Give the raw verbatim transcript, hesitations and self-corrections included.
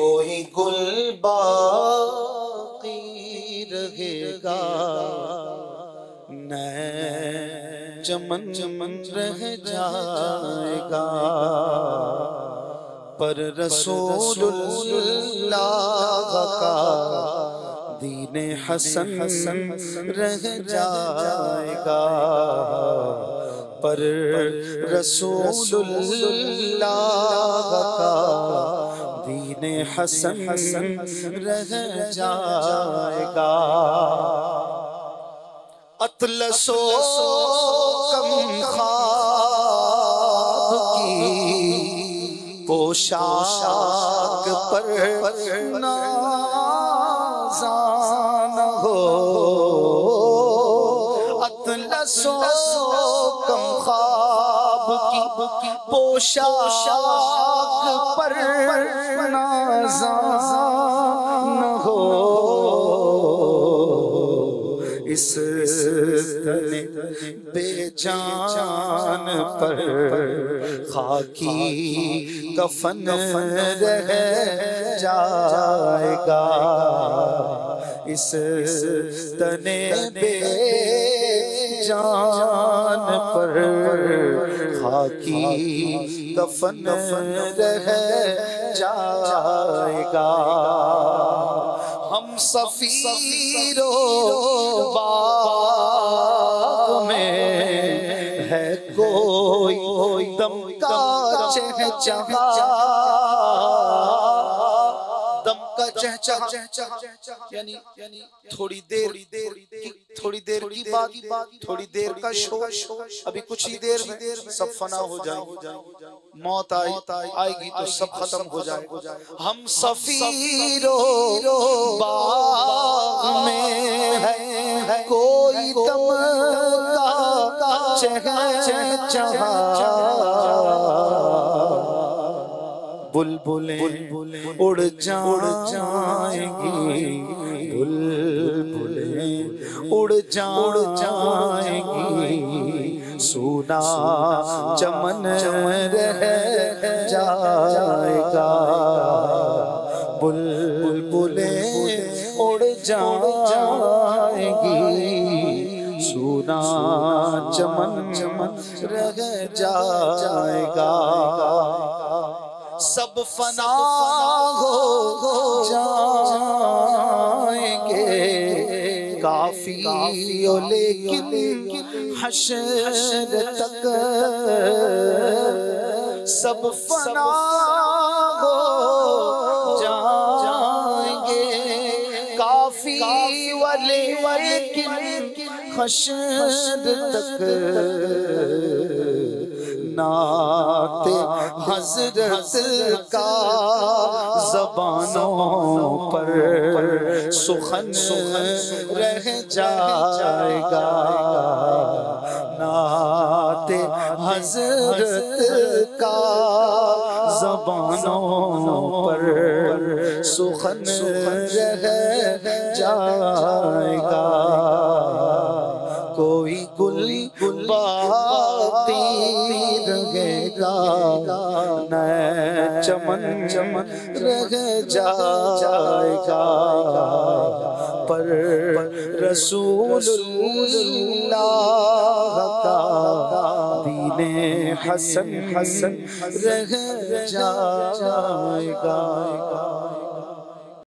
کوئی گل باقی رہے گا، نئے چمن چمن رہ جائے گا، پر رسول اللہ کا دین حسن رہ جائے گا، پر رسول اللہ کا دین حسن رہ جائے گا۔ اطلس و کم خواب کی پوشاک پر نازان ہو، اطلس و کم خواب کی پوشاک پر نازان ہو، اس تن بے جان پر خاکی کفن رہ جائے گا، اس تن بے جان پر خاکی کفن رہ جائے گا۔ ہم سفیر و باغ میں ہے کوئی دم کا چہچہا، دم کا چہچہا یعنی تھوڑی دیر تھوڑی دیر کی بات، تھوڑی دیر کا شور، ابھی کچھ ہی دیر میں سب فنا ہو جائے، موت آئے گی تو سب ختم ہو جائے۔ ہم سفیر و باغ میں ہے کوئی دم کا چہچہا، بلبلیں اڑ جائیں گی، بلبلیں اڑ جائیں گی، سونا چمن رہ جائے گا، بلبلیں اڑ جائیں گی، سونا چمن چمن رہ جائے گا، سب فنا ہو جائیں گے، کافی ہو لیکن حشر تک سب فنا ہو جائیں گے، کافی لیکن حشر تک نعت حضرت کا زبانوں پر سخن رہ جائے گا، نعت حضرت کا زبانوں پر سخن رہ جائے گا، کوئی گل باقی رہے گا، نئے چمن چمن رہ جائے گا، پر رسول اللہ کا دین حسن حسن رہ جائے گا۔